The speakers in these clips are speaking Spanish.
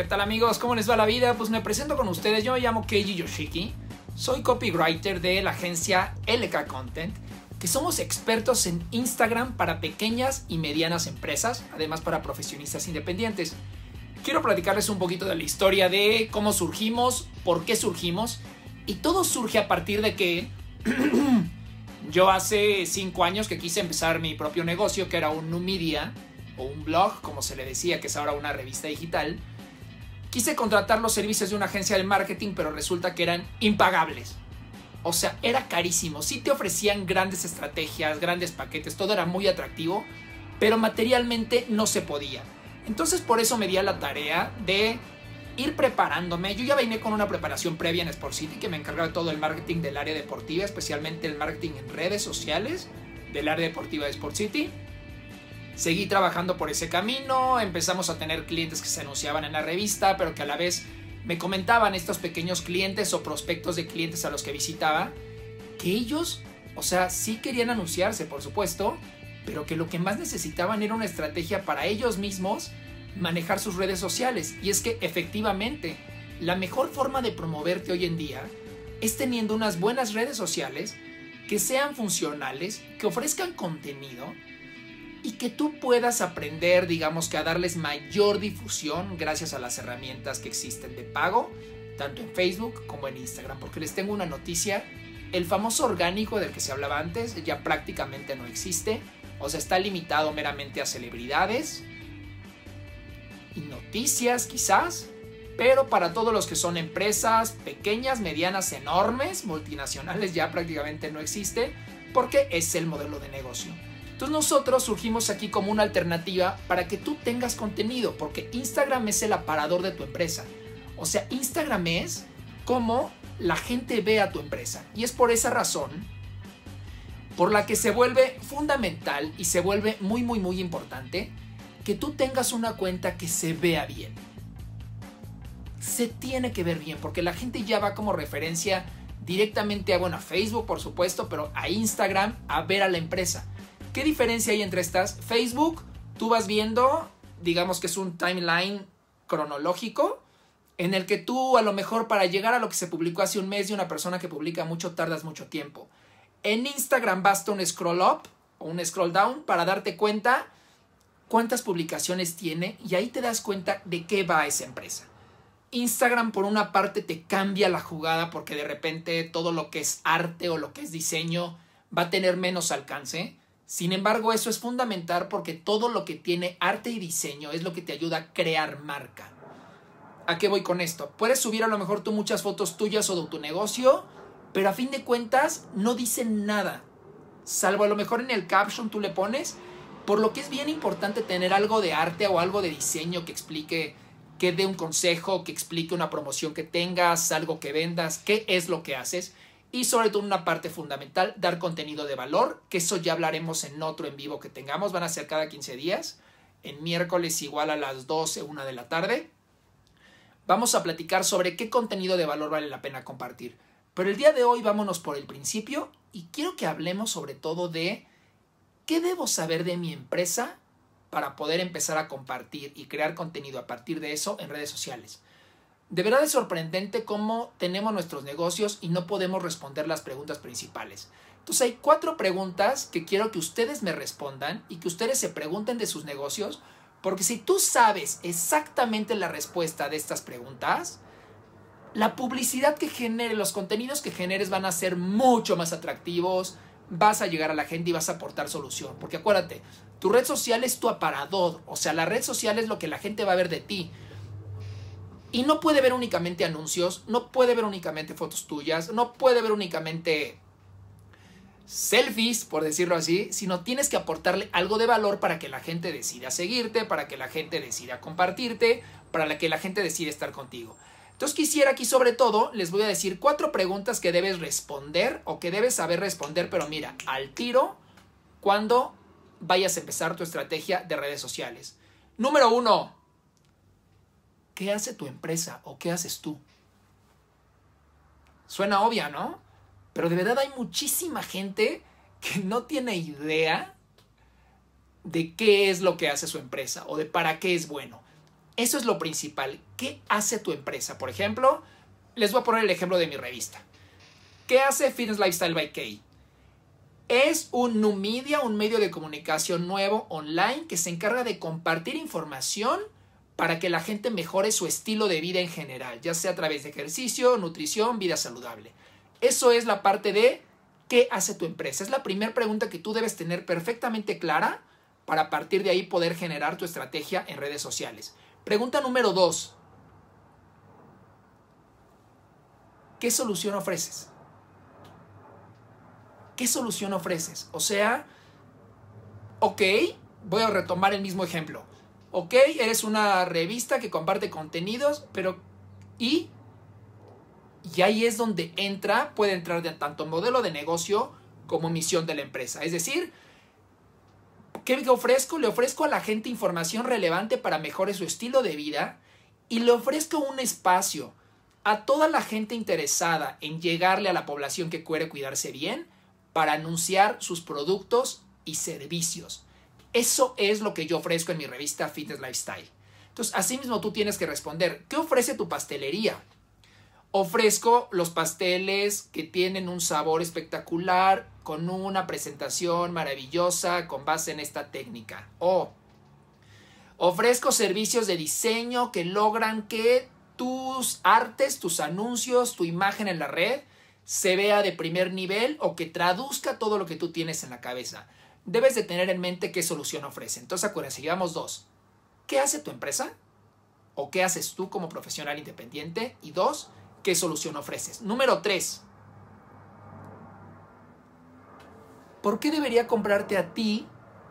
¿Qué tal amigos? ¿Cómo les va la vida? Pues me presento con ustedes, yo me llamo Keiji Yoshiki, soy copywriter de la agencia LK Content, que somos expertos en Instagram para pequeñas y medianas empresas, además para profesionistas independientes. Quiero platicarles un poquito de la historia de cómo surgimos, por qué surgimos, y todo surge a partir de que yo hace 5 años que quise empezar mi propio negocio, que era un Numidia, o un blog, como se le decía, que es ahora una revista digital. Quise contratar los servicios de una agencia de marketing, pero resulta que eran impagables. O sea, era carísimo. Sí te ofrecían grandes estrategias, grandes paquetes, todo era muy atractivo, pero materialmente no se podía. Entonces por eso me di a la tarea de ir preparándome. Yo ya vine con una preparación previa en Sport City, que me encargaba de todo el marketing del área deportiva, especialmente el marketing en redes sociales del área deportiva de Sport City. Seguí trabajando por ese camino, empezamos a tener clientes que se anunciaban en la revista, pero que a la vez me comentaban estos pequeños clientes o prospectos de clientes a los que visitaba, que ellos, o sea, sí querían anunciarse, por supuesto, pero que lo que más necesitaban era una estrategia para ellos mismos manejar sus redes sociales. Y es que efectivamente, la mejor forma de promoverte hoy en día es teniendo unas buenas redes sociales que sean funcionales, que ofrezcan contenido y que tú puedas aprender, digamos que a darles mayor difusión gracias a las herramientas que existen de pago, tanto en Facebook como en Instagram. Porque les tengo una noticia, el famoso orgánico del que se hablaba antes ya prácticamente no existe. O sea, está limitado meramente a celebridades y noticias quizás, pero para todos los que son empresas pequeñas, medianas, enormes, multinacionales ya prácticamente no existe, porque es el modelo de negocio. Entonces nosotros surgimos aquí como una alternativa para que tú tengas contenido, porque Instagram es el aparador de tu empresa. O sea, Instagram es como la gente ve a tu empresa. Y es por esa razón por la que se vuelve fundamental y se vuelve muy importante que tú tengas una cuenta que se vea bien. Se tiene que ver bien, porque la gente ya va como referencia directamente a Facebook, por supuesto, pero a Instagram a ver a la empresa. ¿Qué diferencia hay entre estas? Facebook, tú vas viendo, digamos que es un timeline cronológico, en el que tú a lo mejor para llegar a lo que se publicó hace un mes de una persona que publica mucho, tardas mucho tiempo. En Instagram basta un scroll up o un scroll down para darte cuenta cuántas publicaciones tiene y ahí te das cuenta de qué va esa empresa. Instagram por una parte te cambia la jugada porque de repente todo lo que es arte o lo que es diseño va a tener menos alcance. Sin embargo, eso es fundamental porque todo lo que tiene arte y diseño es lo que te ayuda a crear marca. ¿A qué voy con esto? Puedes subir a lo mejor tú muchas fotos tuyas o de tu negocio, pero a fin de cuentas no dicen nada. Salvo a lo mejor en el caption tú le pones, por lo que es bien importante tener algo de arte o algo de diseño que explique, que dé un consejo, que explique una promoción que tengas, algo que vendas, qué es lo que haces. Y sobre todo una parte fundamental, dar contenido de valor, que eso ya hablaremos en otro en vivo que tengamos, van a ser cada 15 días, en miércoles igual a las 12, 1 de la tarde. Vamos a platicar sobre qué contenido de valor vale la pena compartir. Pero el día de hoy vámonos por el principio y quiero que hablemos sobre todo de qué debo saber de mi empresa para poder empezar a compartir y crear contenido a partir de eso en redes sociales. De verdad es sorprendente cómo tenemos nuestros negocios y no podemos responder las preguntas principales. Entonces hay 4 preguntas que quiero que ustedes me respondan y que ustedes se pregunten de sus negocios, porque si tú sabes exactamente la respuesta de estas preguntas, la publicidad que genere, los contenidos que generes van a ser mucho más atractivos, vas a llegar a la gente y vas a aportar solución. Porque acuérdate, tu red social es tu aparador, o sea, la red social es lo que la gente va a ver de ti. Y no puede ver únicamente anuncios, no puede ver únicamente fotos tuyas, no puede ver únicamente selfies, por decirlo así, sino tienes que aportarle algo de valor para que la gente decida seguirte, para que la gente decida compartirte, para que la gente decida estar contigo. Entonces quisiera aquí sobre todo, les voy a decir 4 preguntas que debes responder o que debes saber responder, pero mira, al tiro, cuando vayas a empezar tu estrategia de redes sociales. Número 1. ¿Qué hace tu empresa o qué haces tú? Suena obvia, ¿no? Pero de verdad hay muchísima gente que no tiene idea de qué es lo que hace su empresa o de para qué es bueno. Eso es lo principal. ¿Qué hace tu empresa? Por ejemplo, les voy a poner el ejemplo de mi revista. ¿Qué hace Fitness Lifestyle by Kay? Es un new media, un medio de comunicación nuevo online que se encarga de compartir información para que la gente mejore su estilo de vida en general, ya sea a través de ejercicio, nutrición, vida saludable. Eso es la parte de ¿qué hace tu empresa? Es la primera pregunta que tú debes tener perfectamente clara para a partir de ahí poder generar tu estrategia en redes sociales. Pregunta número 2. ¿Qué solución ofreces? ¿Qué solución ofreces? O sea, ok, voy a retomar el mismo ejemplo. Ok, eres una revista que comparte contenidos, pero ¿y ahí es donde puede entrar de tanto modelo de negocio como misión de la empresa? Es decir, ¿qué ofrezco? Le ofrezco a la gente información relevante para mejorar su estilo de vida y le ofrezco un espacio a toda la gente interesada en llegarle a la población que quiere cuidarse bien para anunciar sus productos y servicios. Eso es lo que yo ofrezco en mi revista Fitness Lifestyle. Entonces, asimismo tú tienes que responder, ¿qué ofrece tu pastelería? Ofrezco los pasteles que tienen un sabor espectacular, con una presentación maravillosa con base en esta técnica. O ofrezco servicios de diseño que logran que tus artes, tus anuncios, tu imagen en la red se vea de primer nivel o que traduzca todo lo que tú tienes en la cabeza. Debes de tener en mente qué solución ofrece. Entonces acuérdense, llevamos 2. ¿Qué hace tu empresa? ¿O qué haces tú como profesional independiente? Y 2, ¿qué solución ofreces? Número 3. ¿Por qué debería comprarte a ti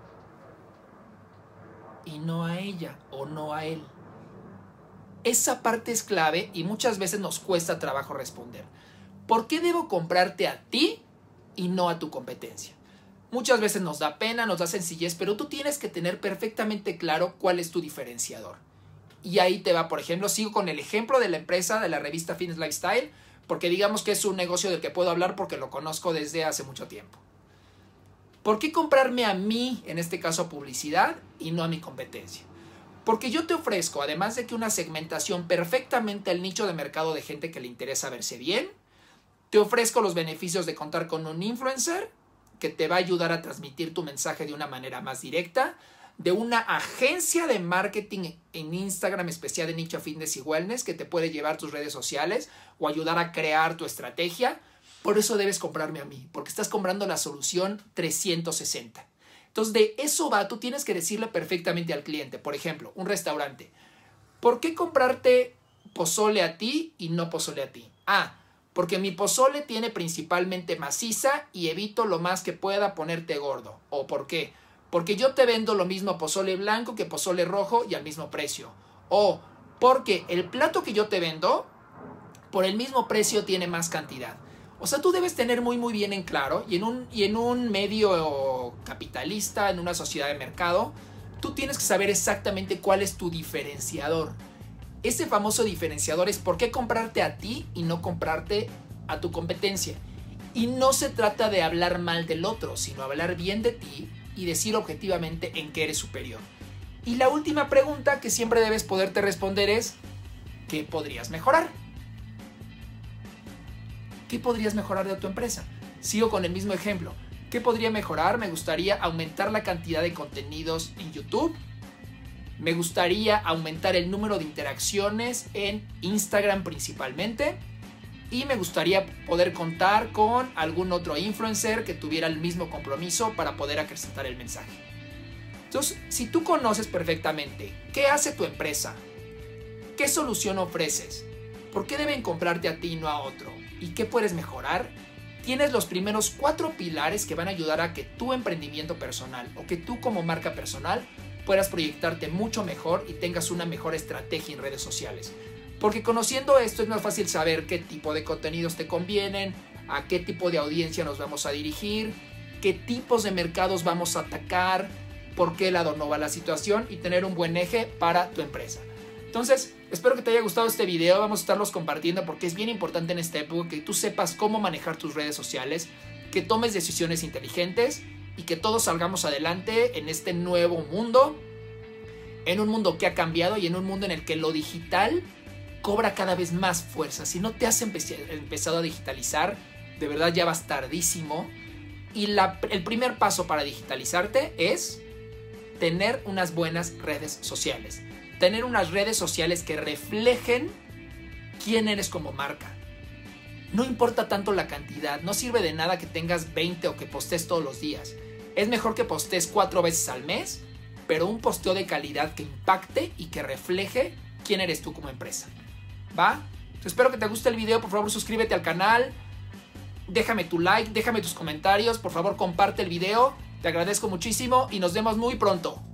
y no a ella o no a él? Esa parte es clave y muchas veces nos cuesta trabajo responder. ¿Por qué debo comprarte a ti y no a tu competencia? Muchas veces nos da pena, nos da sencillez, pero tú tienes que tener perfectamente claro cuál es tu diferenciador. Y ahí te va, por ejemplo, sigo con el ejemplo de la empresa, de la revista Fitness Lifestyle, porque digamos que es un negocio del que puedo hablar porque lo conozco desde hace mucho tiempo. ¿Por qué comprarme a mí, en este caso publicidad, y no a mi competencia? Porque yo te ofrezco, además de que una segmentación perfectamente al nicho de mercado de gente que le interesa verse bien, te ofrezco los beneficios de contar con un influencer que te va a ayudar a transmitir tu mensaje de una manera más directa, de una agencia de marketing en Instagram especial de nicho fitness y wellness que te puede llevar tus redes sociales o ayudar a crear tu estrategia. Por eso debes comprarme a mí, porque estás comprando la solución 360. Entonces, de eso va, tú tienes que decirle perfectamente al cliente. Por ejemplo, un restaurante. ¿Por qué comprarte pozole a ti y no pozole a ti? Porque mi pozole tiene principalmente maciza y evito lo más que pueda ponerte gordo. ¿O por qué? Porque yo te vendo lo mismo pozole blanco que pozole rojo y al mismo precio. O porque el plato que yo te vendo, por el mismo precio tiene más cantidad. O sea, tú debes tener muy bien en claro, y en un medio capitalista, en una sociedad de mercado, tú tienes que saber exactamente cuál es tu diferenciador. Ese famoso diferenciador es por qué comprarte a ti y no comprarte a tu competencia. Y no se trata de hablar mal del otro, sino hablar bien de ti y decir objetivamente en qué eres superior. Y la última pregunta que siempre debes poderte responder es, ¿qué podrías mejorar? ¿Qué podrías mejorar de tu empresa? Sigo con el mismo ejemplo. ¿Qué podría mejorar? Me gustaría aumentar la cantidad de contenidos en YouTube. Me gustaría aumentar el número de interacciones en Instagram principalmente. Y me gustaría poder contar con algún otro influencer que tuviera el mismo compromiso para poder acrecentar el mensaje. Entonces, si tú conoces perfectamente qué hace tu empresa, qué solución ofreces, por qué deben comprarte a ti y no a otro, y qué puedes mejorar, tienes los primeros 4 pilares que van a ayudar a que tu emprendimiento personal o que tú como marca personal puedas proyectarte mucho mejor y tengas una mejor estrategia en redes sociales. Porque conociendo esto es más fácil saber qué tipo de contenidos te convienen, a qué tipo de audiencia nos vamos a dirigir, qué tipos de mercados vamos a atacar, por qué lado no va la situación y tener un buen eje para tu empresa. Entonces, espero que te haya gustado este video, vamos a estarlos compartiendo porque es bien importante en esta época que tú sepas cómo manejar tus redes sociales, que tomes decisiones inteligentes y que todos salgamos adelante en este nuevo mundo en un mundo que ha cambiado y en un mundo en el que lo digital cobra cada vez más fuerza. Si no te has empezado a digitalizar, de verdad ya vas tardísimo. Y el primer paso para digitalizarte es tener unas buenas redes sociales. Tener unas redes sociales que reflejen quién eres como marca. No importa tanto la cantidad, no sirve de nada que tengas 20 o que postes todos los días. Es mejor que postes 4 veces al mes, pero un posteo de calidad que impacte y que refleje quién eres tú como empresa. ¿Va? Espero que te guste el video, por favor suscríbete al canal, déjame tu like, déjame tus comentarios, por favor comparte el video, te agradezco muchísimo y nos vemos muy pronto.